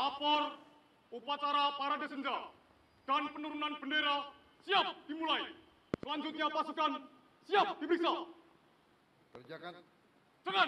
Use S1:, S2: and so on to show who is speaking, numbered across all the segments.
S1: Lapor, upacara parade senja dan penurunan bendera siap dimulai. Selanjutnya pasukan siap diperiksa.
S2: Kerjakan.
S1: Jangan.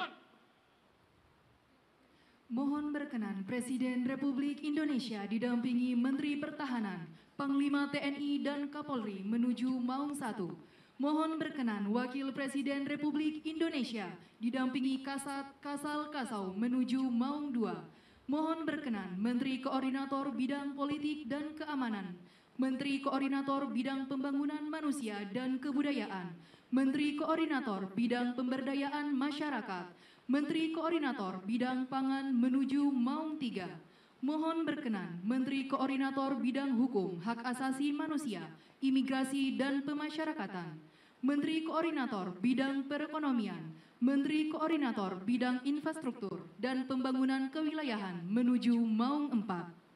S3: Mohon berkenan Presiden Republik Indonesia didampingi Menteri Pertahanan, Panglima TNI dan Kapolri menuju Maung 1. Mohon berkenan Wakil Presiden Republik Indonesia didampingi Kasat Kasal Kasau menuju Maung 2. Mohon berkenan Menteri Koordinator Bidang Politik dan Keamanan, Menteri Koordinator Bidang Pembangunan Manusia dan Kebudayaan, Menteri Koordinator Bidang Pemberdayaan Masyarakat, Menteri Koordinator Bidang Pangan menuju Maung 3. Mohon berkenan Menteri Koordinator Bidang Hukum, Hak Asasi Manusia, Imigrasi dan Pemasyarakatan, Menteri Koordinator Bidang Perekonomian, Menteri Koordinator Bidang Infrastruktur dan Pembangunan Kewilayahan menuju Maung 4.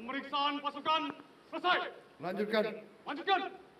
S1: Pemeriksaan pasukan selesai.
S2: Lanjutkan.
S1: Lanjutkan.